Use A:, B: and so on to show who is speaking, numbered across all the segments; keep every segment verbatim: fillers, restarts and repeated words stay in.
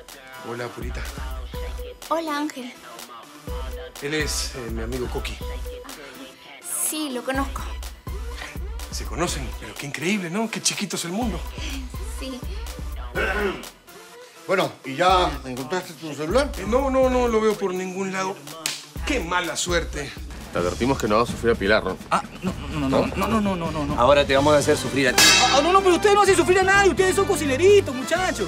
A: Hola, Purita.
B: Hola, Ángel.
A: Él es eh, mi amigo Coqui.
B: Sí, lo conozco.
A: Se conocen, pero qué increíble, ¿no? Qué chiquito es el mundo.
B: Sí.
C: Bueno, ¿y ya encontraste tu celular?
A: Eh, no, no, no lo veo por ningún lado. Qué mala suerte.
C: Te advertimos que no vas a sufrir a Pilar, ¿no?
D: Ah, no, no, no, no, no, no, no, no, no.
E: Ahora te vamos a hacer sufrir a ti.
D: Ah, no, no, pero ustedes no hacen sufrir a nadie. Ustedes son cocineritos, muchachos.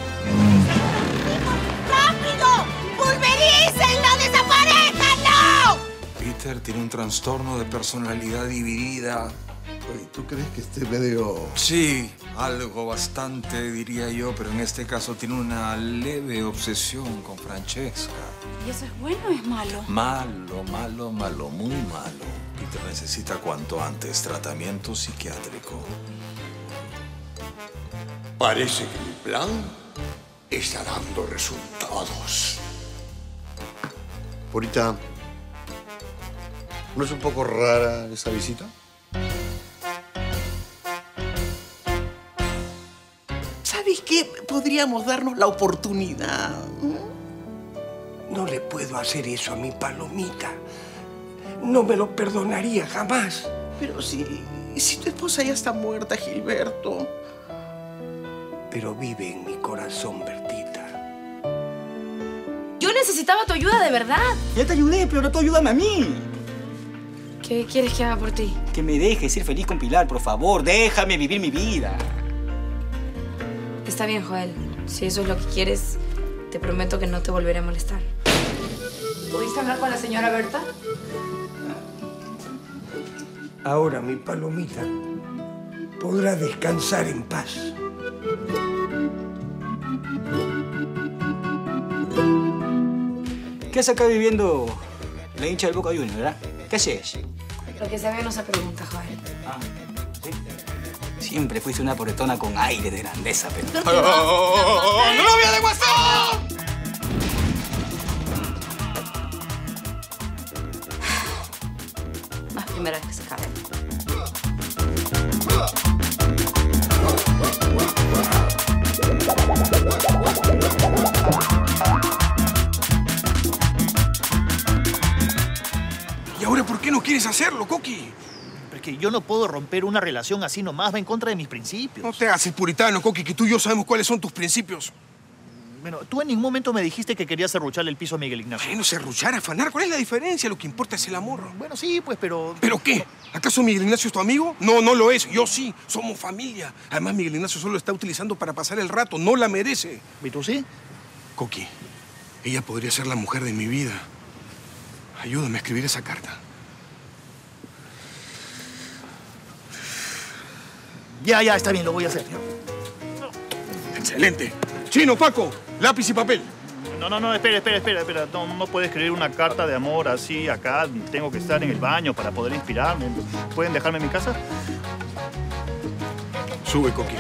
F: ¡Rápido! ¡Pulverícenlo! ¡Desaparezcanlo!
G: Peter tiene un trastorno de personalidad dividida.
C: Oye, ¿tú crees que esté medio...?
G: Sí, algo bastante, diría yo, pero en este caso tiene una leve obsesión con Francesca.
B: ¿Y eso es bueno o es malo?
G: Malo, malo, malo, muy malo. Peter necesita cuanto antes tratamiento psiquiátrico.
C: Parece que mi plan está dando resultados. Purita, ¿no es un poco rara esa visita?
H: ¿Sabes qué? Podríamos darnos la oportunidad.
I: No le puedo hacer eso a mi palomita. No me lo perdonaría jamás.
H: Pero si, si tu esposa ya está muerta, Gilberto.
I: Pero vive en mi corazón, Bertita.
B: Yo necesitaba tu ayuda de verdad.
D: Ya te ayudé, pero ahora tú ayúdame a mí.
B: ¿Qué quieres que haga por ti?
D: Que me dejes ser feliz con Pilar, por favor. Déjame vivir mi vida.
B: Está bien, Joel. Si eso es lo que quieres, te prometo que no te volveré a molestar. ¿Pudiste hablar con la señora Berta?
I: Ahora mi palomita podrá descansar en paz.
D: ¿Qué hace acá viviendo la hincha del Boca Juniors, verdad? ¿Qué haces?
B: Lo que se ve no se pregunta, Joel.
D: Ah, ¿sí? Siempre fuiste una pobretona con aire de grandeza, pero...
A: ¡Oh, oh, oh, oh! ¡Novia de WhatsApp!
B: No es primera vez que se cae.
A: ¿Y ahora por qué no quieres hacerlo, Coqui?
J: Porque yo no puedo romper una relación así nomás, va en contra de mis principios.
A: No te haces puritano, Coqui, que tú y yo sabemos cuáles son tus principios.
J: Bueno, tú en ningún momento me dijiste que querías serrucharle el piso a Miguel Ignacio.
A: Bueno, serruchar, afanar, ¿cuál es la diferencia? Lo que importa es el amor.
J: Bueno, sí, pues, pero...
A: ¿Pero qué? ¿Acaso Miguel Ignacio es tu amigo? No, no lo es. Yo sí. Somos familia. Además, Miguel Ignacio solo lo está utilizando para pasar el rato. No la merece.
J: ¿Y tú sí?
A: Coqui, ella podría ser la mujer de mi vida. Ayúdame a escribir esa carta.
J: Ya, ya, está bien, lo voy a hacer.
A: Excelente. Chino, Paco, lápiz y papel.
J: No, no, no, espera, espera, espera, espera. No, no puedo escribir una carta de amor así acá. Tengo que estar en el baño para poder inspirarme. ¿Pueden dejarme en mi casa?
A: Sube, Coqui.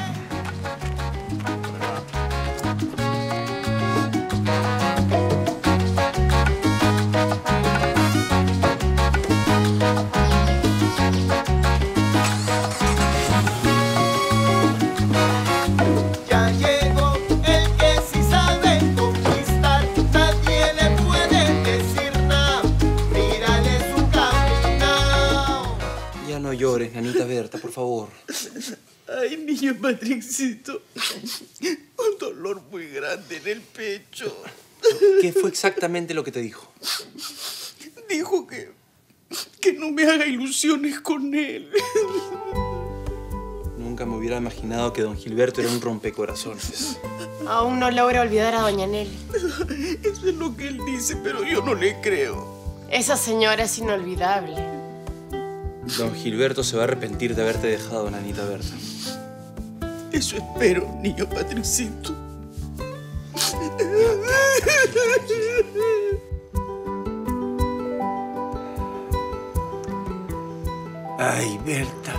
E: No llores, nanita Berta, por favor.
H: Ay, niño Patricito. Un dolor muy grande en el pecho.
E: ¿Qué fue exactamente lo que te dijo?
H: Dijo que... que no me haga ilusiones con él.
E: Nunca me hubiera imaginado que don Gilberto era un rompecorazones.
F: Aún no logra olvidar a doña Nelly.
H: Eso es lo que él dice, pero yo no le creo.
F: Esa señora es inolvidable.
E: Don Gilberto se va a arrepentir de haberte dejado, nanita Berta.
H: Eso espero, niño Patricito.
I: Ay, Berta.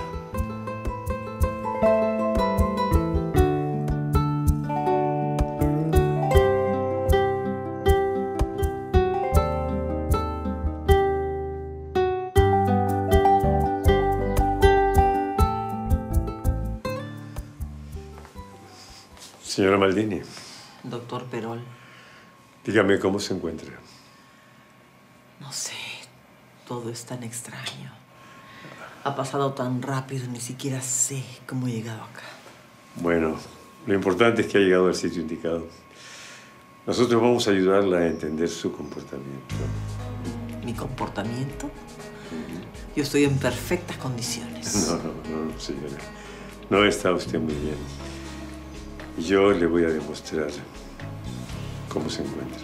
K: Señora Maldini, Doctor Perol.
L: Dígame cómo se encuentra.
K: No sé, todo es tan extraño. Ha pasado tan rápido, ni siquiera sé cómo he llegado acá.
L: Bueno, lo importante es que ha llegado al sitio indicado. Nosotros vamos a ayudarla a entender su comportamiento.
K: ¿Mi comportamiento? Uh-huh. Yo estoy en perfectas condiciones.
L: No, no, no, señora. No está usted muy bien. Yo le voy a demostrar cómo se encuentra.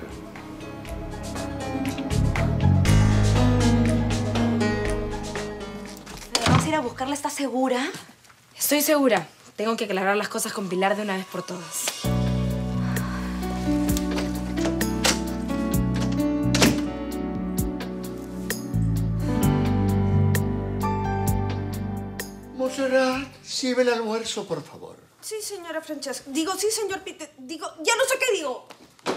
B: ¿Vamos a ir a buscarla? ¿Estás segura? Estoy segura. Tengo que aclarar las cosas con Pilar de una vez por todas.
C: Monserrat, sirve el almuerzo, por favor.
M: Sí, señora Francesca. Digo, sí, señor Peter. Digo, ya no sé qué digo.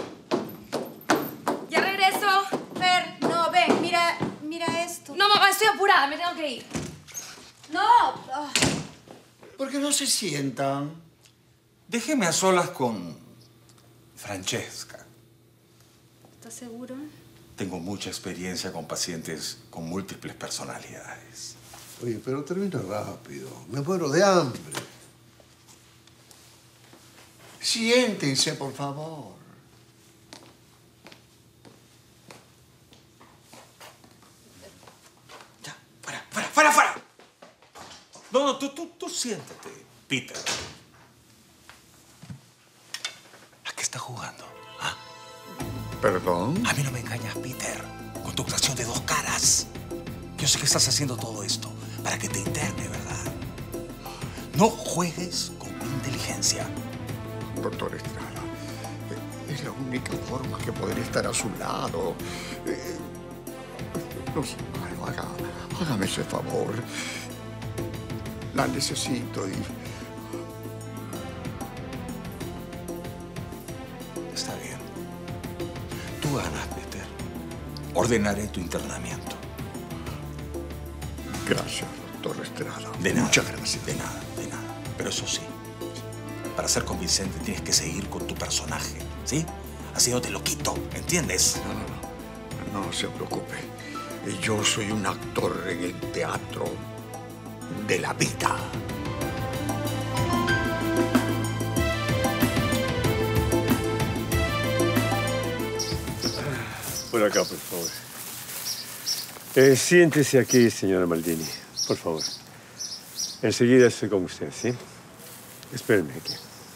B: Ya regreso.
M: Fer, no, ven, mira, mira esto.
B: No, mamá, estoy apurada. Me tengo que ir.
M: No. Oh.
C: ¿Por qué no se sientan?
G: Déjeme a solas con Francesca.
B: ¿Estás seguro?
G: Tengo mucha experiencia con pacientes con múltiples personalidades.
C: Oye, pero termina rápido. Me muero de hambre. Siéntense, por favor.
G: Ya, fuera, fuera, fuera, fuera. No, no, tú, tú, tú siéntate, Peter. ¿A qué estás jugando? ¿Ah?
C: ¿Perdón?
G: A mí no me engañas, Peter, con tu actuación de dos caras. Yo sé que estás haciendo todo esto para que te interne, ¿verdad? No juegues con mi inteligencia.
C: Doctor Estrada, es la única forma que podré estar a su lado. Eh, no sé, malo, haga, hágame ese favor. La necesito y...
G: Está bien. Tú ganas, Peter. Ordenaré tu internamiento.
C: Gracias, doctor Estrada.
G: De nada.
C: Muchas gracias.
G: De nada, de nada. Pero eso sí, para ser convincente tienes que seguir con tu personaje, ¿sí? Así no te lo quito, ¿entiendes?
C: No, no, no. No se preocupe. Yo soy un actor en el teatro de la vida.
L: Por acá, por favor. Eh, siéntese aquí, señora Maldini, por favor. Enseguida estoy con usted, ¿sí? Espérenme aquí.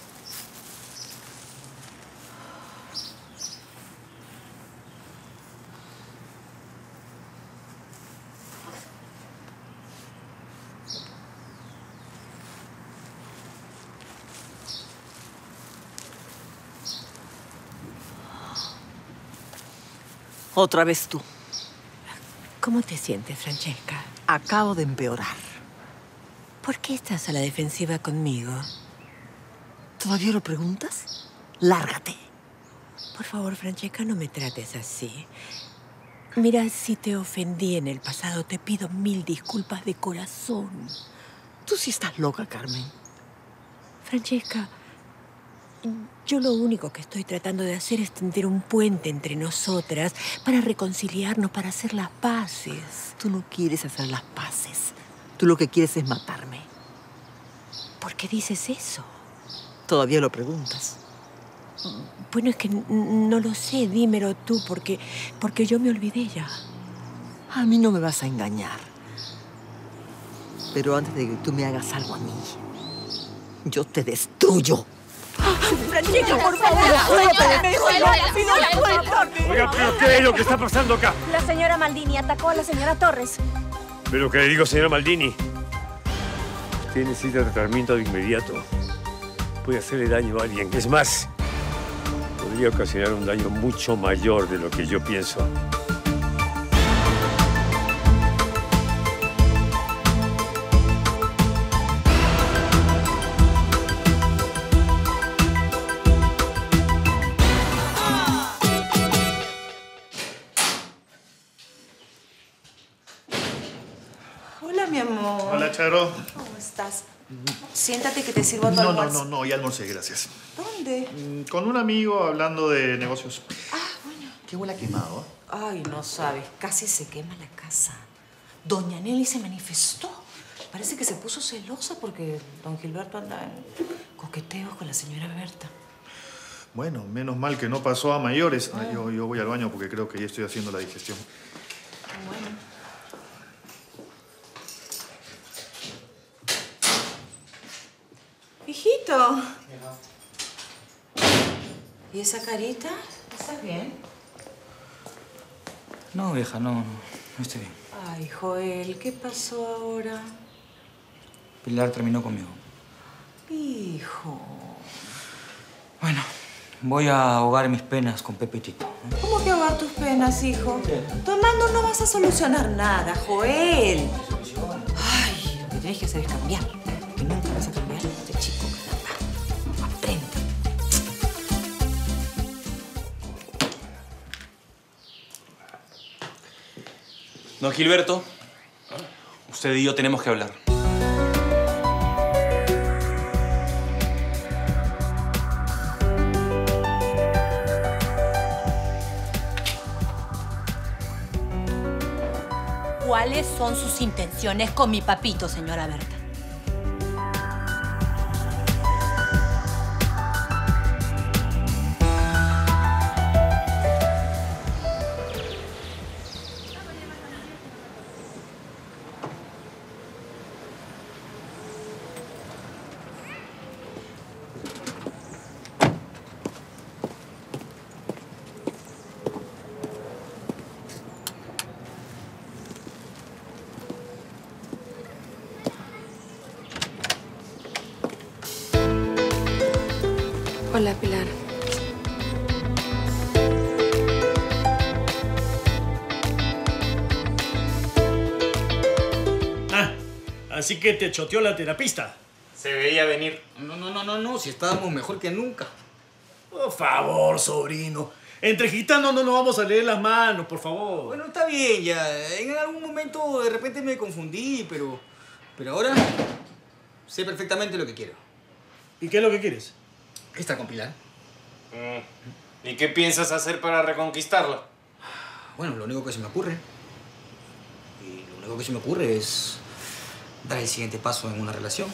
K: Otra vez tú.
N: ¿Cómo te sientes, Francesca?
K: Acabo de empeorar.
N: ¿Por qué estás a la defensiva conmigo?
K: ¿Todavía lo preguntas? Lárgate.
N: Por favor, Francesca, no me trates así. Mira, si te ofendí en el pasado, te pido mil disculpas de corazón.
K: Tú sí estás loca, Carmen.
N: Francesca, yo lo único que estoy tratando de hacer es tender un puente entre nosotras para reconciliarnos, para hacer las paces.
K: Tú no quieres hacer las paces. Tú lo que quieres es matarme.
N: ¿Por qué dices eso?
K: Todavía lo preguntas.
N: Bueno, es que no lo sé. Dímelo tú, porque, porque yo me olvidé ya.
K: A mí no me vas a engañar. Pero antes de que tú me hagas algo a mí, yo te destruyo.
N: Francesca, por favor, no puedo tener
L: si no la puedo. Oiga, pero ¿qué es lo que está pasando acá?
M: La señora Maldini atacó a la señora Torres.
L: Pero que le digo, señora Maldini, usted necesita tratamiento de inmediato. Puede hacerle daño a alguien. Es más, podría ocasionar un daño mucho mayor de lo que yo pienso.
M: Hola, mi amor.
J: Hola, Charo.
M: ¿Cómo estás?
O: Siéntate que te sirvo tu
J: No, no,
O: almuerzo.
J: no, no, ya almorcé, gracias.
O: ¿Dónde?
J: Mm, Con un amigo hablando de negocios.
O: Ah, bueno.
J: Qué huele a quemado.
O: Ay, no sabes, casi se quema la casa. Doña Nelly se manifestó. Parece que se puso celosa porque don Gilberto anda en coqueteos con la señora Berta.
J: Bueno, menos mal que no pasó a mayores. Ah, yo, yo voy al baño porque creo que ya estoy haciendo la digestión.
O: Bueno. Hijito. ¿Y esa carita? ¿Estás bien?
D: No, vieja, no, no, no estoy bien.
O: Ay, Joel, ¿qué pasó ahora?
D: Pilar terminó conmigo.
O: Hijo.
D: Bueno, voy a ahogar mis penas con Pepe y Tito.
O: ¿Cómo que ahogar tus penas, hijo? Tomando no vas a solucionar nada, Joel. Ay, lo que tienes que hacer es cambiar. Que nunca vas a cambiar este chico, caramba. Aprende.
E: Don Gilberto, usted y yo tenemos que hablar.
N: ¿Cuáles son sus intenciones con mi papito, señora Berta?
B: Hola, Pilar.
P: Ah, así que te choteó la terapista.
D: Se veía venir. No, no, no, no, no, si estábamos mejor que nunca.
P: Por favor, sobrino. Entre gitanos no nos vamos a leer las manos, por favor.
D: Bueno, está bien ya. En algún momento de repente me confundí, pero... Pero ahora sé perfectamente lo que quiero.
P: ¿Y qué es lo que quieres?
D: Estar con Pilar.
E: Mm. ¿Y qué piensas hacer para reconquistarla?
D: Bueno, lo único que se me ocurre. Y lo único que se me ocurre es dar el siguiente paso en una relación.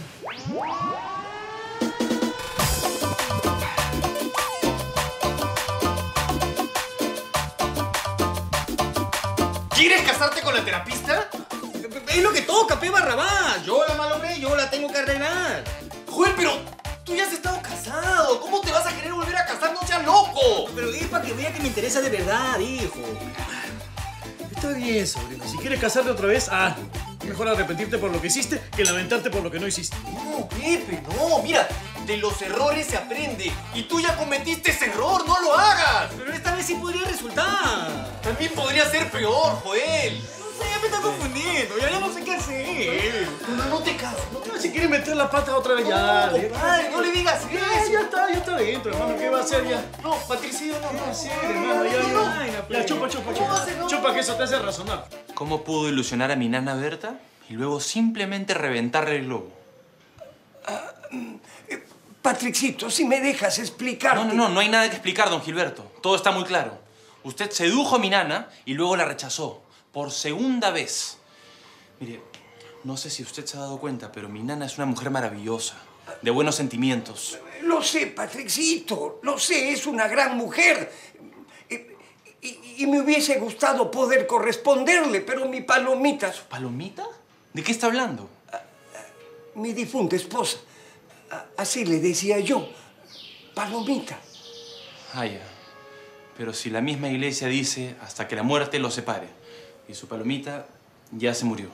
E: ¿Quieres casarte con la terapista?
D: Es lo que toca, Pe Barrabás. Yo la malogré, yo la tengo que arreglar.
E: Joder, pero tú ya has estado casado. ¿Cómo te vas a querer volver a casar? ¡No seas loco!
D: Pero es para que vea que me interesa de verdad, hijo.
P: Está bien, sobrino. Si quieres casarte otra vez, hazlo. Mejor arrepentirte por lo que hiciste que lamentarte por lo que no hiciste.
E: No, Pepe, no. Mira, de los errores se aprende. Y tú ya cometiste ese error. ¡No lo hagas!
D: Pero esta vez sí podría resultar.
E: También podría ser peor, Joel.
D: No sé, ya me está confundiendo. Ya, ya no sé qué hacer.
E: No, no te cases. No
P: te... Si quieres meter la pata otra vez, ya.
E: No, compadre, no le digas eso.
P: Ya, ya está, ya está dentro, hermano. ¿Qué va a hacer ya?
E: No, Patricio, no, no.
P: Sí, hermano, ya, ya. Ya, chupa, chupa, chupa. Chupa, que eso te hace razonar.
E: ¿Cómo pudo ilusionar a mi nana Berta y luego simplemente reventarle el globo?
I: Uh, eh, Patricito, si me dejas explicar.
E: No, no, no, no hay nada que explicar, don Gilberto. Todo está muy claro. Usted sedujo a mi nana y luego la rechazó. Por segunda vez. Mire, no sé si usted se ha dado cuenta, pero mi nana es una mujer maravillosa, de buenos sentimientos.
I: Lo sé, Patricito, lo sé, es una gran mujer. Y, y, y me hubiese gustado poder corresponderle, pero mi palomita...
E: ¿Su palomita? ¿De qué está hablando?
I: Mi difunta esposa. Así le decía yo. Palomita.
E: Ah, ya. Pero si la misma iglesia dice hasta que la muerte los separe, y su palomita ya se murió.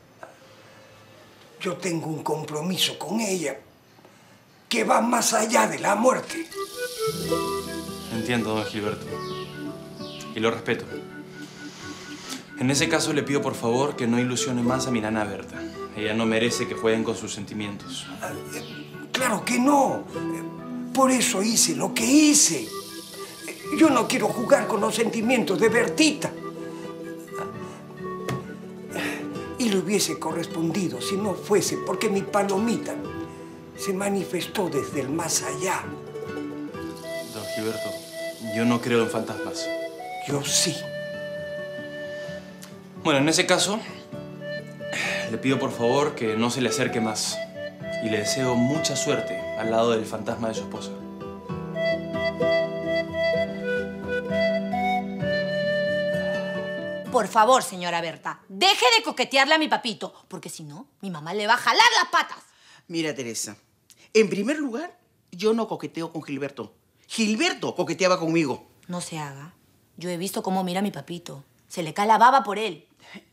I: Yo tengo un compromiso con ella que va más allá de la muerte.
E: Entiendo, don Gilberto. Y lo respeto. En ese caso le pido por favor que no ilusione más a mi nana Berta. Ella no merece que jueguen con sus sentimientos.
I: Claro que no. Por eso hice lo que hice. Yo no quiero jugar con los sentimientos de Bertita. y le hubiese correspondido si no fuese porque mi palomita se manifestó desde el más allá.
E: Don Gilberto, yo no creo en fantasmas.
I: Yo sí.
E: Bueno, en ese caso, le pido por favor que no se le acerque más. Y le deseo mucha suerte al lado del fantasma de su esposa.
Q: Por favor, señora Berta, deje de coquetearle a mi papito, porque si no, mi mamá le va a jalar las patas.
H: Mira, Teresa, en primer lugar, yo no coqueteo con Gilberto. Gilberto coqueteaba conmigo.
Q: No se haga. Yo he visto cómo mira a mi papito. Se le cae la baba por él.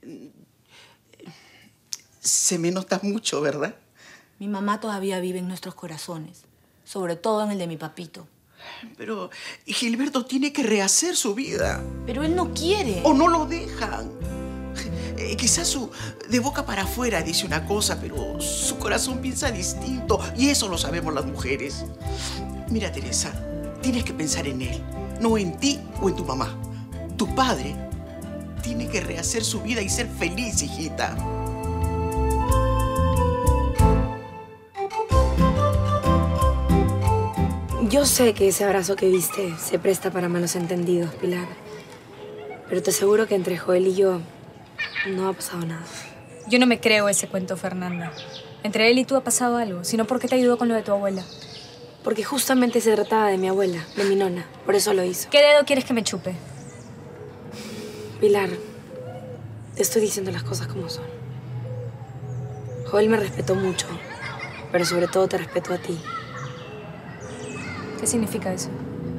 H: Se me nota mucho, ¿verdad?
Q: Mi mamá todavía vive en nuestros corazones, sobre todo en el de mi papito.
H: Pero Gilberto tiene que rehacer su vida.
Q: Pero él no quiere.
H: O no lo dejan. Eh, quizás su, de boca para afuera dice una cosa, pero su corazón piensa distinto. Y eso lo sabemos las mujeres. Mira, Teresa, tienes que pensar en él, no en ti o en tu mamá. Tu padre tiene que rehacer su vida y ser feliz, hijita.
B: Yo sé que ese abrazo que viste se presta para malos entendidos, Pilar. Pero te aseguro que entre Joel y yo no ha pasado nada.
R: Yo no me creo ese cuento, Fernanda. Entre él y tú ha pasado algo. Si no, ¿por qué te ayudó con lo de tu abuela?
B: Porque justamente se trataba de mi abuela, de mi nona. Por eso lo hizo.
R: ¿Qué dedo quieres que me chupe?
B: Pilar, te estoy diciendo las cosas como son. Joel me respetó mucho, pero sobre todo te respeto a ti.
R: ¿Qué significa eso?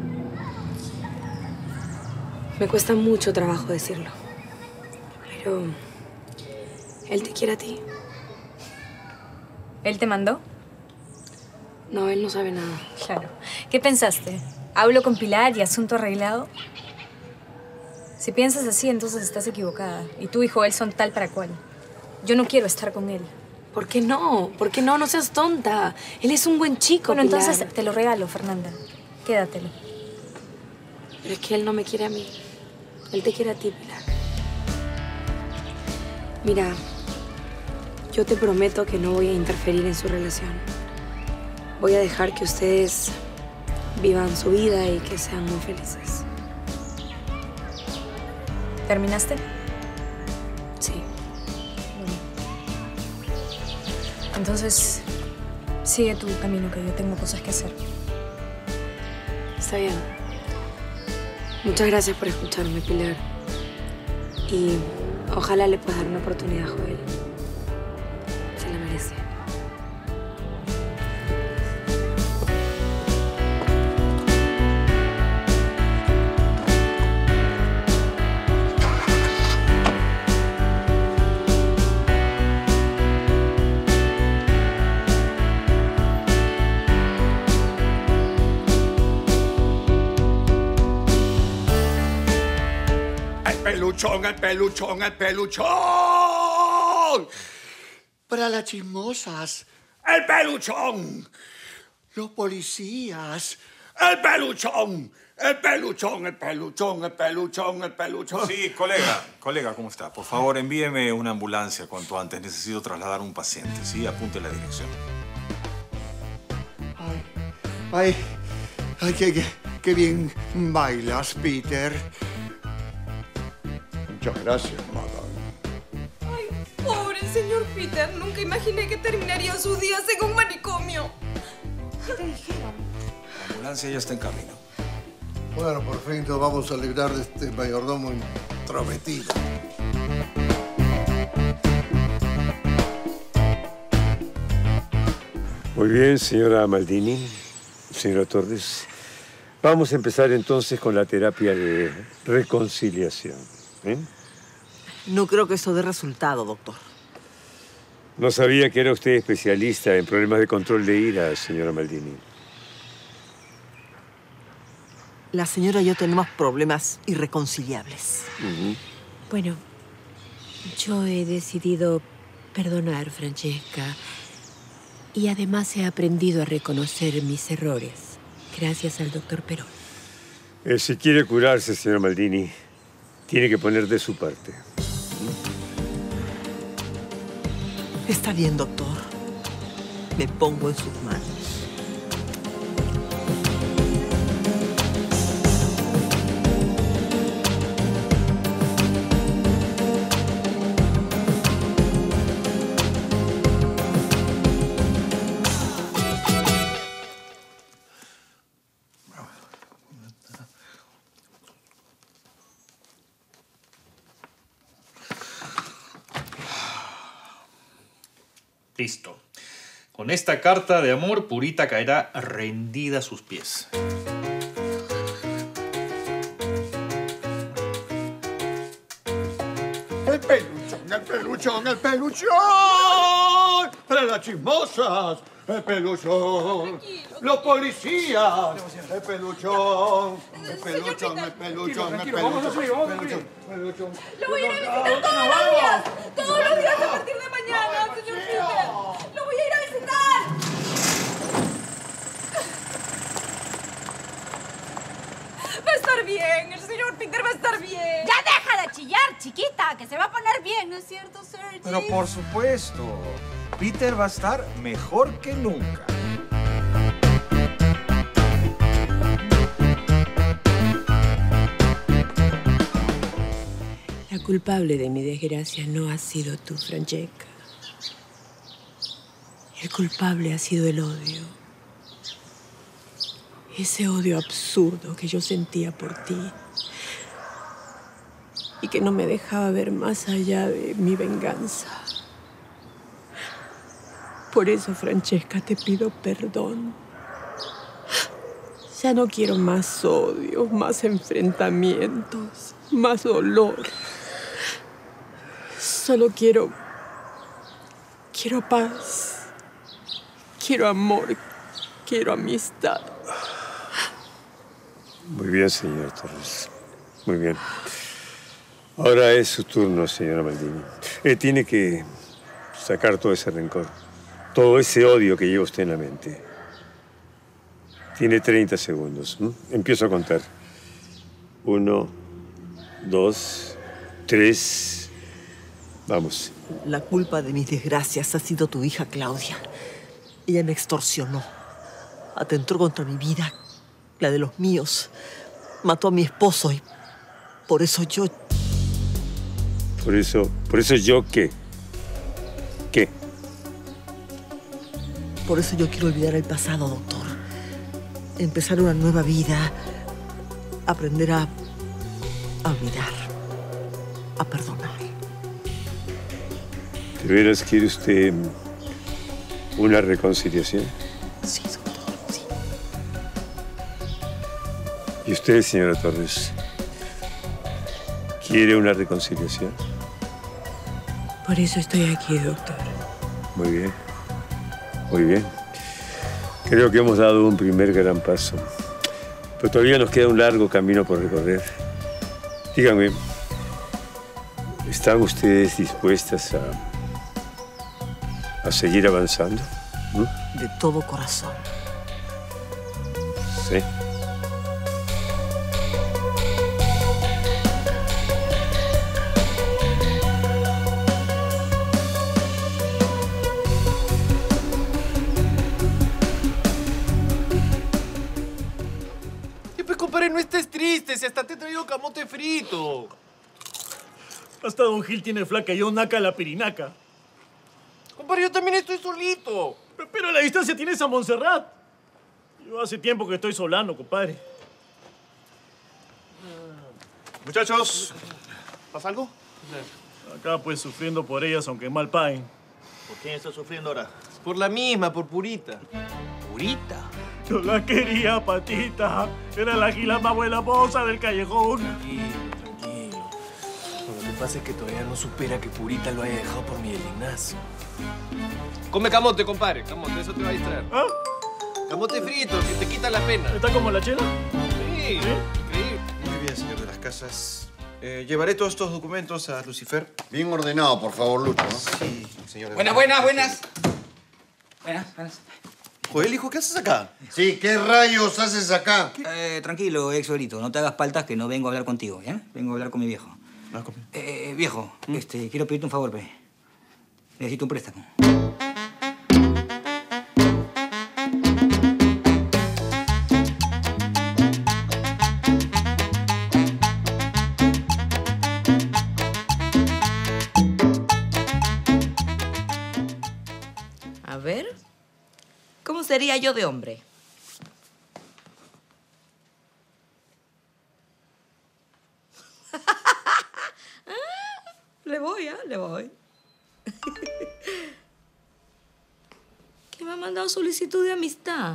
B: Me cuesta mucho trabajo decirlo. Pero él te quiere a ti.
R: ¿Él te mandó?
B: No, él no sabe nada.
R: Claro. ¿Qué pensaste? ¿Hablo con Pilar y asunto arreglado? Si piensas así, entonces estás equivocada. Y tú y Joel son tal para cual. Yo no quiero estar con él.
B: ¿Por qué no? ¿Por qué no? No seas tonta. Él es un buen chico,
R: Bueno,
B: Pilar.
R: entonces te lo regalo, Fernanda. Quédatelo.
B: Pero es que él no me quiere a mí. Él te quiere a ti, Pilar. Mira, yo te prometo que no voy a interferir en su relación. Voy a dejar que ustedes vivan su vida y que sean muy felices.
R: ¿Terminaste?
B: Sí.
R: Entonces, sigue tu camino, que yo tengo cosas que hacer.
B: Está bien. Muchas gracias por escucharme, Pilar. Y ojalá le puedas dar una oportunidad a Joel. Se la merece.
C: peluchón, el peluchón, el peluchón. Para las chismosas, el peluchón. Los policías, el peluchón. El peluchón, el peluchón, el peluchón, el peluchón.
G: Sí, colega, colega, ¿cómo está? Por favor, envíeme una ambulancia cuanto antes. Necesito trasladar a un paciente, ¿sí? Apunte la dirección.
C: Ay, ay, qué, qué, qué bien bailas, Peter. Muchas gracias, madame.
M: Ay, pobre señor Peter. Nunca imaginé que terminaría sus días en un manicomio.
Q: ¿Qué te dijeron?
G: La ambulancia ya está en camino.
S: Bueno, por fin nos vamos a librar de este mayordomo intrometido.
L: Muy bien, señora Maldini, señora Torres. Vamos a empezar entonces con la terapia de reconciliación. ¿eh?
K: No creo que eso dé resultado, doctor.
L: No sabía que era usted especialista en problemas de control de ira, señora Maldini.
K: La señora y yo tenemos problemas irreconciliables.
L: Uh-huh.
N: Bueno, yo he decidido perdonar, Francesca. Y además he aprendido a reconocer mis errores, gracias al doctor Perón.
L: Eh, si quiere curarse, señora Maldini, tiene que poner de su parte.
K: Está bien, doctor. Me pongo en sus manos.
P: Listo. Con esta carta de amor, Purita caerá rendida a sus pies.
C: El peluchón, el peluchón, el peluchón. Para las chismosas, el peluchón. Los policías, el peluchón. El peluchón, el peluchón, el peluchón.
M: Vamos a subir, vamos a subir.
C: Peluchón.
M: Lo voy a ir a visitar todos los días. Todos los días a partir de mañana, señor Peter. Lo voy a ir a visitar. Va a estar bien, el señor Peter va a estar bien.
Q: ¡Ya deja de chillar, chiquita! Que se va a poner bien, ¿no es cierto, Sergi?
T: Pero por supuesto, Peter va a estar mejor que nunca.
N: La culpable de mi desgracia no ha sido tú, Francesca. El culpable ha sido el odio. Ese odio absurdo que yo sentía por ti y que no me dejaba ver más allá de mi venganza. Por eso, Francesca, te pido perdón. Ya no quiero más odio, más enfrentamientos, más dolor. Solo quiero... Quiero paz. Quiero amor. Quiero amistad.
L: Muy bien, señor Torres. Muy bien. Ahora es su turno, señora Maldini. Eh, tiene que sacar todo ese rencor, todo ese odio que lleva usted en la mente. Tiene treinta segundos. ¿m? Empiezo a contar. Uno, dos, tres. Vamos.
K: La culpa de mis desgracias ha sido tu hija Claudia. Ella me extorsionó. Atentó contra mi vida, la de los míos. Mató a mi esposo y por eso yo...
L: Por eso, por eso yo, ¿qué? ¿Qué?
K: Por eso yo quiero olvidar el pasado, doctor. Empezar una nueva vida. Aprender a... a olvidar. A perdonar.
L: ¿De veras quiere usted una reconciliación?
K: Sí, doctor, sí.
L: ¿Y usted, señora Torres, quiere una reconciliación?
N: Por eso estoy aquí, doctor.
L: Muy bien, muy bien. Creo que hemos dado un primer gran paso. Pero todavía nos queda un largo camino por recorrer. Díganme, ¿están ustedes dispuestas a, a seguir avanzando? ¿Mm?
K: De todo corazón.
L: Sí.
P: Compadre, no estés triste, si hasta te he traído camote frito. Hasta Don Gil tiene flaca y yo naca la pirinaca. Compadre, yo también estoy solito. Pero, pero a la distancia tienes a Montserrat. Yo hace tiempo que estoy solano, compadre. Muchachos, ¿pasa algo? Acá pues sufriendo por ellas, aunque mal paguen.
J: ¿Por quién estás sufriendo ahora?
P: Por la misma, por Purita.
J: ¿Purita?
P: Yo la quería, Patita. Era la gila más buena moza del callejón.
U: Tranquilo, tranquilo. Lo que pasa es que todavía no supera que Purita lo haya dejado por Miguel Ignacio.
P: Come camote, compadre. Camote, eso te va a distraer. ¿Ah? Camote frito, que te quita la pena. ¿Está como la chela? Sí, ¿sí? Increíble.
V: Muy bien, señor de las Casas. Eh, llevaré todos estos documentos a Lucifer.
C: Bien ordenado, por favor, Lucho, ¿no?
V: Sí, señor.
D: Buenas, buenas, buenas. Buenas, buenas.
V: Joel, hijo, ¿qué haces acá?
C: Sí, ¿qué rayos haces acá?
D: Eh, tranquilo, ex suegrito, no te hagas paltas que no vengo a hablar contigo, ¿ya? Vengo a hablar con mi viejo.
V: No, con...
D: Eh, viejo, ¿Mm? este, quiero pedirte un favor, pe. Necesito un préstamo.
A: sería yo de hombre? Le voy, ¿ah? ¿eh? Le voy. ¿Qué me ha mandado solicitud de amistad?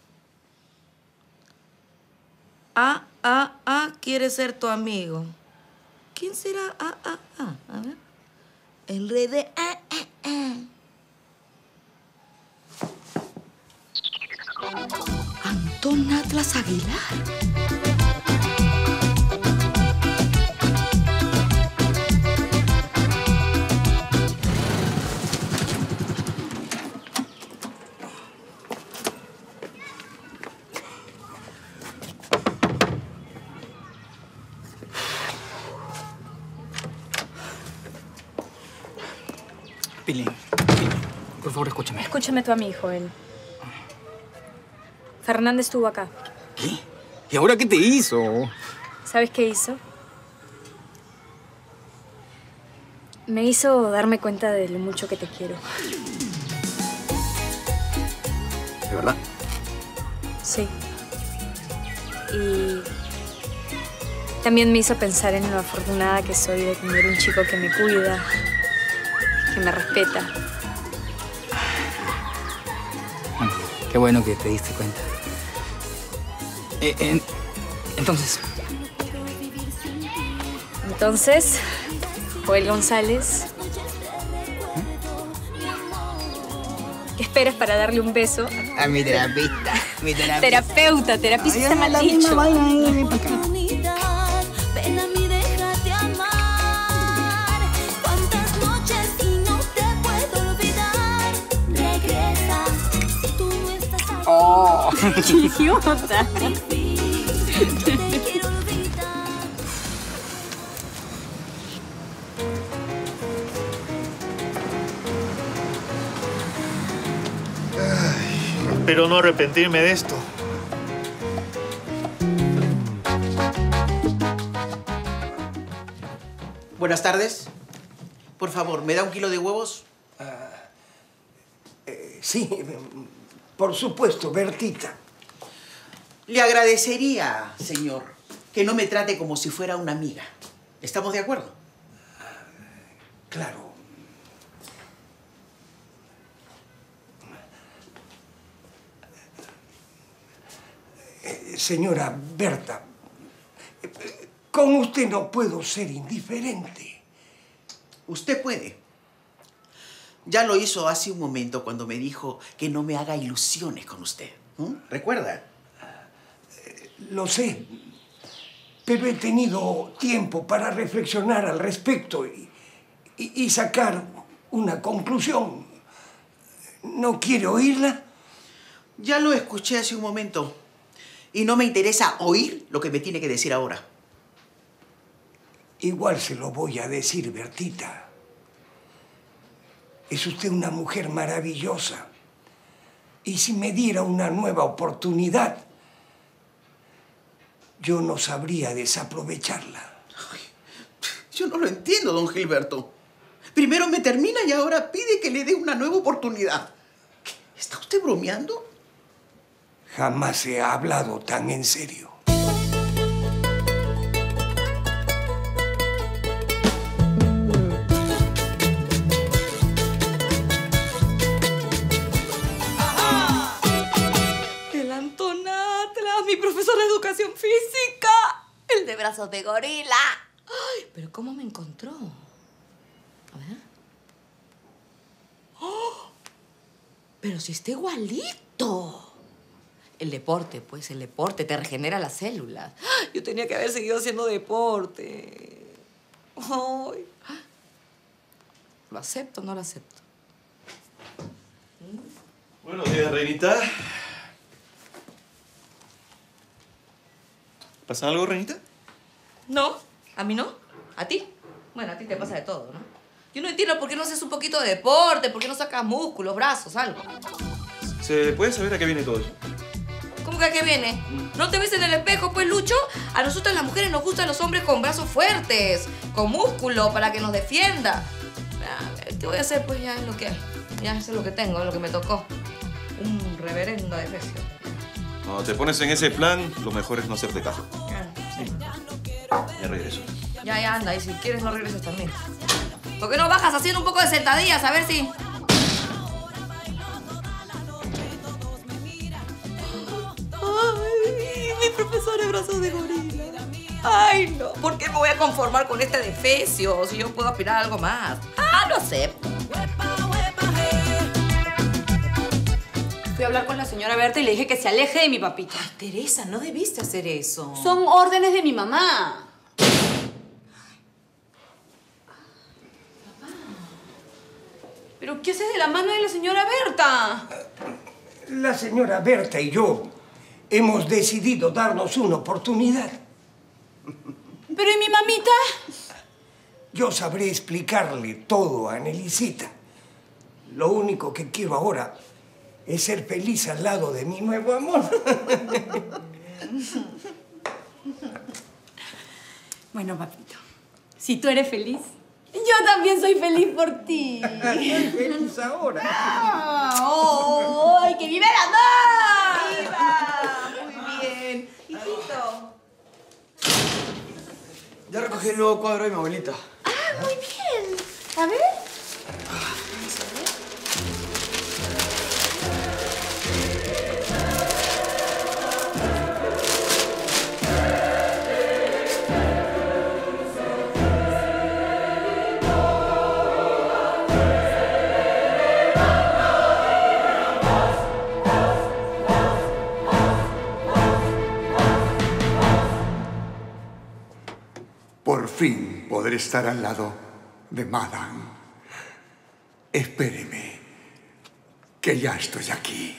A: Ah, ah, ah, quiere ser tu amigo. ¿Quién será? Ah, ah, ah. A ver. El rey de... Ah, ah, ah. Antón Atlas Aguilar.
D: Pili, Pili, por favor, escúchame.
R: Escúchame tú a mí, Joel. Fernández estuvo acá.
D: ¿Qué? ¿Y ahora qué te hizo?
R: ¿Sabes qué hizo? Me hizo darme cuenta de lo mucho que te quiero.
D: ¿De verdad?
R: Sí. Y también me hizo pensar en lo afortunada que soy de tener un chico que me cuida, que me respeta.
D: Bueno, qué bueno que te diste cuenta. Eh, eh, entonces...
R: Entonces, Joel González, ¿qué esperas para darle un beso?
D: A mi terapista, mi terapista.
R: Terapeuta, terapista mal
D: la
R: dicho.
D: misma vaina ahí, ven pa' acá.
M: Ven a mí, déjate amar. Cuántas noches y no te puedo olvidar. Regresa, si tú no estás aquí.
R: Oh, qué idiota.
J: Espero no arrepentirme de esto.
H: Buenas tardes. Por favor, ¿me da un kilo de huevos?
I: Eh, sí, por supuesto, Bertita.
H: Le agradecería, señor, que no me trate como si fuera una amiga. ¿Estamos de acuerdo?
I: Claro. Eh, señora Berta, eh, con usted no puedo ser indiferente.
H: Usted puede. Ya lo hizo hace un momento cuando me dijo que no me haga ilusiones con usted. ¿Mm? ¿Recuerda?
I: Eh, lo sé, pero he tenido tiempo para reflexionar al respecto y, y, y sacar una conclusión. ¿No quiere oírla?
H: Ya lo escuché hace un momento y no me interesa oír lo que me tiene que decir ahora.
I: Igual se lo voy a decir, Bertita. Es usted una mujer maravillosa. Y si me diera una nueva oportunidad, yo no sabría desaprovecharla.
H: Ay, yo no lo entiendo, don Gilberto. Primero me termina y ahora pide que le dé una nueva oportunidad. ¿Está usted bromeando?
I: Jamás se ha hablado tan en serio.
A: El Antón Atlas, mi profesor de educación física. El de brazos de gorila. Ay, pero ¿cómo me encontró? A ver. ¡Oh! Pero si está igualito. El deporte, pues, el deporte te regenera las células. Yo tenía que haber seguido haciendo deporte. Ay. ¿Lo acepto o no lo acepto?
V: Buenos días, reinita. ¿Pasa algo, reinita?
A: No, a mí no. ¿A ti? Bueno, a ti te pasa de todo, ¿no? Yo no entiendo por qué no haces un poquito de deporte, por qué no sacas músculos, brazos, algo.
V: ¿Se puede saber a qué viene todo eso?
A: ¿Cómo que a qué viene? ¿No te ves en el espejo, pues, Lucho? A nosotras las mujeres nos gustan los hombres con brazos fuertes, con músculo, para que nos defienda. Ah, ¿qué voy a hacer? Pues ya es lo que hay. Ya es lo que tengo, es lo que me tocó. Un reverenda defecio.
V: Cuando te pones en ese plan, lo mejor es no hacerte caso. Ya regreso.
A: Ya, ya, anda. Y si quieres, no regresas también. ¿Por qué no bajas haciendo un poco de sentadillas? A ver si... ¡Ay! Mi profesor de brazos de gorila. ¡Ay, no! ¿Por qué me voy a conformar con este defecio si yo puedo aspirar a algo más? ¡Ah, lo acepto!
Q: Fui a hablar con la señora Berta y le dije que se aleje de mi papito.
F: Ay, Teresa, no debiste hacer eso.
Q: Son órdenes de mi mamá. ¿Pero qué haces de la mano de la señora Berta?
I: La señora Berta y yo hemos decidido darnos una oportunidad.
Q: ¿Pero y mi mamita?
I: Yo sabré explicarle todo a Nelicita. Lo único que quiero ahora es ser feliz al lado de mi nuevo amor.
Q: Bueno, papito, si tú eres feliz, yo también soy feliz por ti.
I: Soy feliz ahora.
Q: ¡Oh! ¡Ay, que vive el amor!
F: ¡Viva! Muy bien. Hijito.
V: Ya recogí el nuevo cuadro de mi abuelita.
Q: ¡Ah, muy bien! A ver.
C: Por fin podré estar al lado de Madame. Espéreme, que ya estoy aquí.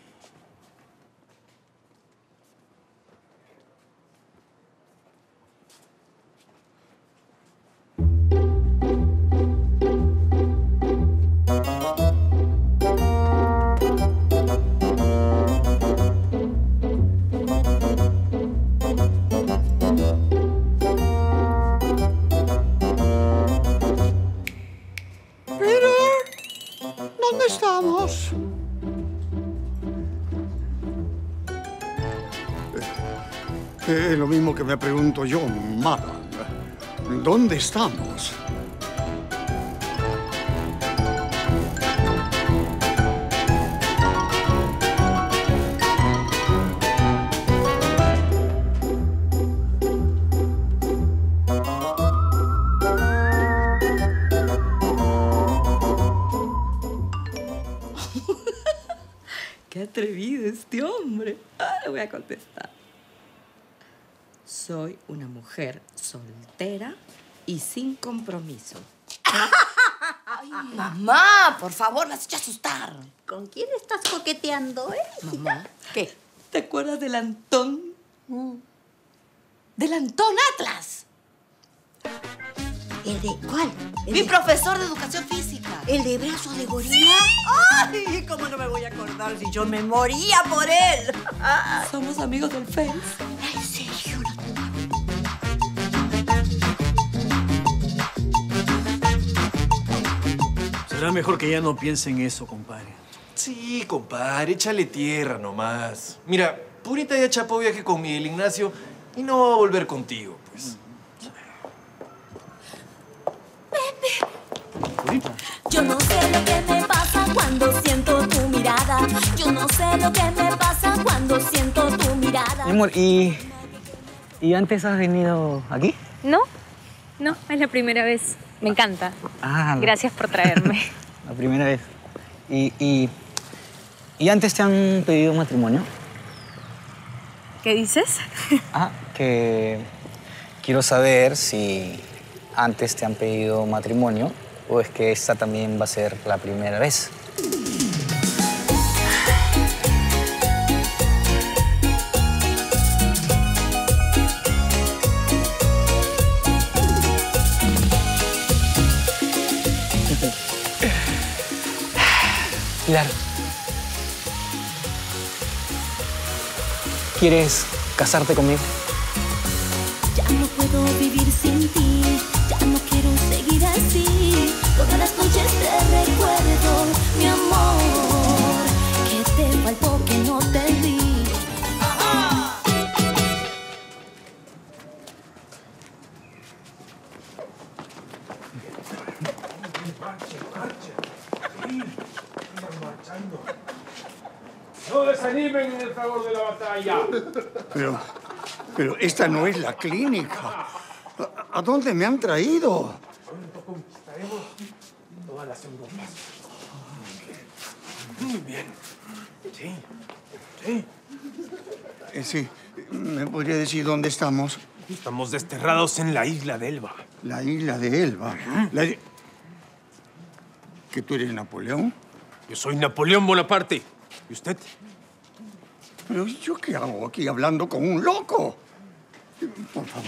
I: ¿Dónde estamos?
C: Es lo mismo que me pregunto yo, Madame. ¿Dónde estamos?
A: Qué atrevido este hombre. Ahora le voy a contestar. Soy una mujer soltera y sin compromiso. Ay, mamá, por favor, me has hecho asustar.
N: ¿Con quién estás coqueteando, eh?
A: Mamá, ¿qué? ¿Te acuerdas del Antón? ¿Del Antón Atlas?
N: ¿El de cuál? ¿El
A: Mi
N: de...
A: profesor de educación física.
N: ¿El de brazos de gorila? ¡Ay! ¿Cómo no me voy a acordar si yo me moría por él?
A: Somos amigos del Face.
N: ¿En serio?
P: Será mejor que ya no piense en eso, compadre.
U: Sí, compadre, échale tierra nomás. Mira, Purita ya chapó viaje con Miguel Ignacio y no va a volver contigo, pues. Purita.
M: Yo no sé lo que me pasa cuando siento tu mirada. Yo no sé lo que me pasa cuando siento tu mirada.
D: Mi amor, ¿y, ¿y antes has venido aquí?
R: No, no, es la primera vez. Me encanta.
D: Ah,
R: Gracias por traerme.
D: La primera vez. ¿Y, y, ¿Y antes te han pedido matrimonio?
R: ¿Qué dices?
D: Ah, que quiero saber si antes te han pedido matrimonio o es que esta también va a ser la primera vez. Pilar, ¿quieres casarte conmigo?
M: Ya no puedo vivir sin ti. Ya no quiero seguir así. Todas las noches te recuerdo, mi amor. Que te faltó
L: Marche, marche. Sí, sigan marchando. No desanimen en el fragor de la batalla.
I: Pero, pero esta no es la clínica. ¿A, a dónde me han traído?
L: Pronto conquistaremos todas las Europas. Muy bien. Sí, sí.
I: Eh, sí, ¿me podría decir dónde estamos?
T: Estamos desterrados en la isla de Elba.
I: La isla de Elba. La de- ¿Que tú eres Napoleón?
T: Yo soy Napoleón Bonaparte. ¿Y usted?
I: ¿Pero yo qué hago aquí hablando con un loco? Por favor.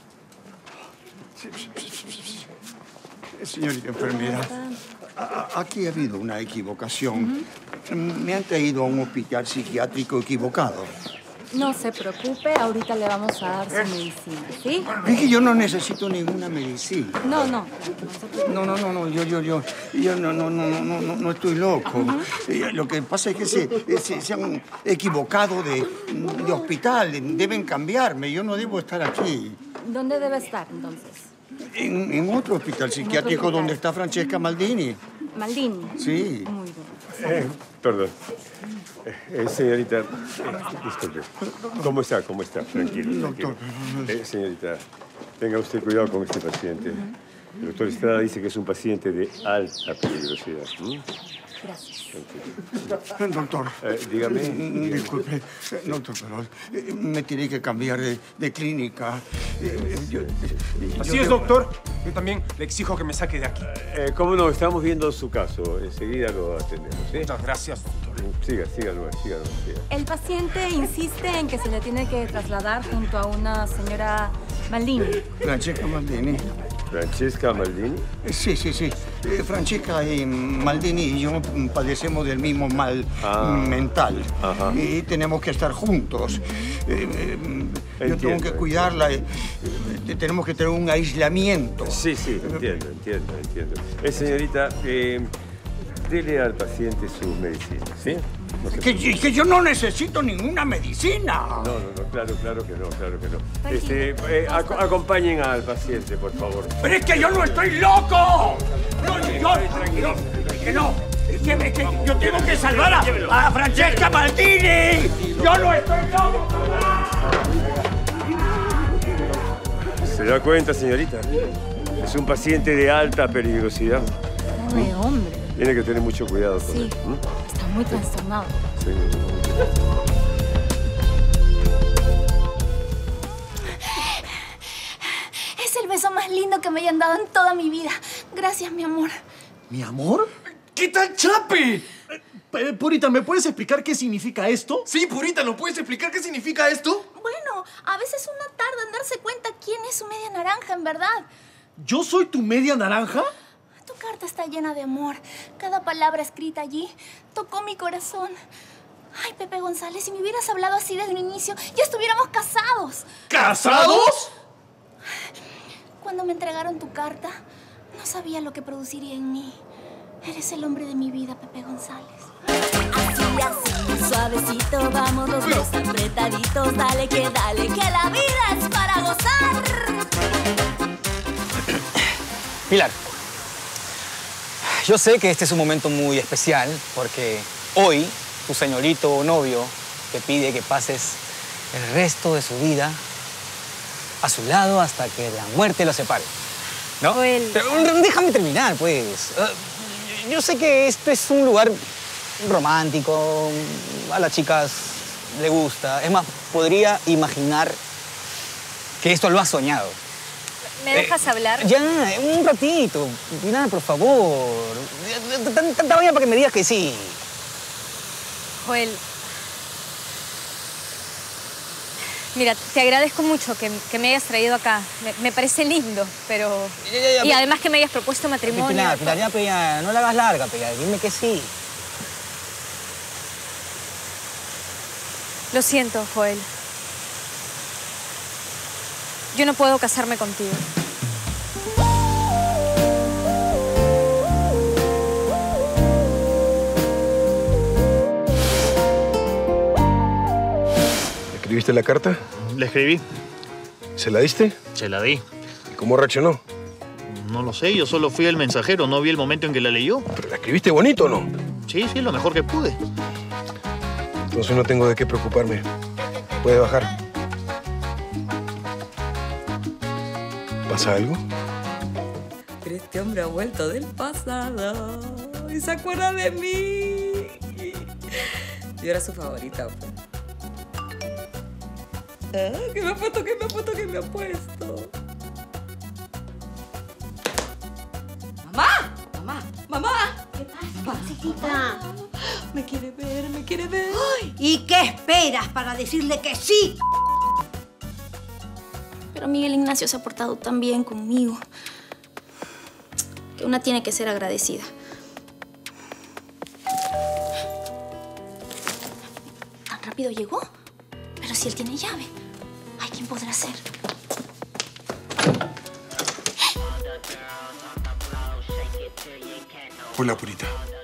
I: Señorita enfermera, a- a- aquí ha habido una equivocación. Me han traído a un hospital psiquiátrico equivocado.
E: No se preocupe, ahorita le vamos a dar su medicina, ¿sí?
I: Es que yo no necesito ninguna medicina.
E: No, no.
I: No, no, no, no, yo, yo, yo, yo no, no, no, no, no, no estoy loco. Eh, Lo que pasa es que se, se, se han equivocado de, de hospital, deben cambiarme, yo no debo estar aquí.
E: ¿Dónde debe estar, entonces?
I: En, en otro hospital psiquiátrico
E: hospital.
I: donde está Francesca Maldini.
E: Maldini.
I: Sí.
E: Muy bien.
L: Eh, perdón. Eh, eh, señorita, eh, disculpe. ¿Cómo está? ¿Cómo está? Tranquilo, tranquilo. Eh, señorita, tenga usted cuidado con este paciente. El doctor Estrada dice que es un paciente de alta peligrosidad. ¿Mm?
E: Gracias.
L: Tranquilo.
I: Doctor.
L: Eh, dígame.
I: Mm, Disculpe, eh, doctor Perol, eh, me tiene que cambiar de, de clínica. Eh, yo-
T: Así
I: yo
T: es,
I: debo-
T: doctor. Yo también le exijo que me saque de aquí.
L: Eh, ¿Cómo no? Estamos viendo su caso. Enseguida lo atendemos, ¿sí?
T: Muchas gracias, doctor.
L: Siga, sígalo, sígalo, siga.
E: El paciente insiste en que se le tiene que trasladar junto a una señora Maldini.
I: Francesca Maldini.
L: ¿Francesca Maldini?
I: Sí, sí, sí. Eh, Francesca y Maldini y yo padecemos del mismo mal
L: Ah.
I: mental.
L: Ajá.
I: Y tenemos que estar juntos. Eh, eh, yo tengo
L: Entiendo,
I: que cuidarla. eh, eh, tenemos que tener un aislamiento.
L: Sí, sí, entiendo, entiendo, entiendo. Eh, señorita, eh, dele al paciente sus medicinas, ¿sí? No se
I: Que, que yo no necesito ninguna medicina.
L: No, no, no, claro, claro que no, claro que no. Este, eh, aco- acompañen al paciente, por favor.
I: ¡Pero es que yo no estoy loco! No, yo, yo, es que no. Es que, es que yo tengo que salvar a, a Francesca Maldini. Yo no estoy loco.
L: ¿Se da cuenta, señorita? Es un paciente de alta peligrosidad.
E: Pobre hombre.
L: Tiene que tener mucho cuidado con
E: Sí.
L: él. ¿m?
E: Está muy trastornado.
L: Sí.
M: Es el beso más lindo que me hayan dado en toda mi vida. Gracias, mi amor.
P: ¿Mi amor? ¿Qué tal, Chape? Eh, Purita, ¿me puedes explicar qué significa esto?
U: Sí, Purita, ¿no puedes explicar qué significa esto?
M: Bueno, a veces uno tarda en darse cuenta quién es su media naranja, en verdad.
P: ¿Yo soy tu media naranja?
M: Tu carta está llena de amor. Cada palabra escrita allí tocó mi corazón. Ay, Pepe González, si me hubieras hablado así desde un inicio, ya estuviéramos casados.
P: ¿Casados?
M: Cuando me entregaron tu carta, no sabía lo que produciría en mí. Eres el hombre de mi vida, Pepe González.
O: Así, así, suavecito, vamos los dos apretaditos. Dale que dale, que la vida es para gozar.
D: Pilar, yo sé que este es un momento muy especial porque hoy tu señorito novio te pide que pases el resto de su vida a su lado hasta que la muerte los separe. ¿No? Pero déjame terminar, pues. Uh, yo sé que este es un lugar romántico, a las chicas le gusta. Es más, podría imaginar que esto lo has soñado.
R: ¿Me dejas hablar?
D: Ya, un ratito. Pilar, por favor. Tan- Tanta vaina para que me digas que sí.
R: Joel. Mira, te agradezco mucho que, que me hayas traído acá. Me, me parece lindo, pero...
D: Ya, ya, ya,
R: y
D: pero-
R: además que me hayas propuesto matrimonio.
D: Pilar, Pilar, ya, pues, ya, no la hagas larga, Pilar. Dime que sí.
R: Lo siento, Joel. Yo no puedo casarme contigo.
W: ¿Escribiste la carta?
J: Le escribí.
W: ¿Se la diste?
J: Se la di.
W: ¿Y cómo reaccionó?
J: No lo sé, yo solo fui el mensajero, no vi el momento en que la leyó.
W: ¿Pero la escribiste bonito o no?
J: Sí, sí, lo mejor que pude.
W: Entonces no tengo de qué preocuparme. Puedes bajar. ¿Pasa algo?
A: Pero este hombre ha vuelto del pasado y se acuerda de mí. Yo era su favorita. Pues. Ah, ¿qué me ha puesto? ¿Qué me ha puesto? ¿Qué me ha puesto? ¡Mamá! ¡Mamá! ¡Mamá!
Q: ¿Qué pasa, chiquita?
A: Me quiere ver, me quiere ver.
Q: ¿Y qué esperas para decirle que sí?
O: Pero Miguel Ignacio se ha portado tan bien conmigo que una tiene que ser agradecida. ¿Tan rápido llegó? Pero si él tiene llave. Ay, ¿quién podrá ser?
W: Hola, Purita.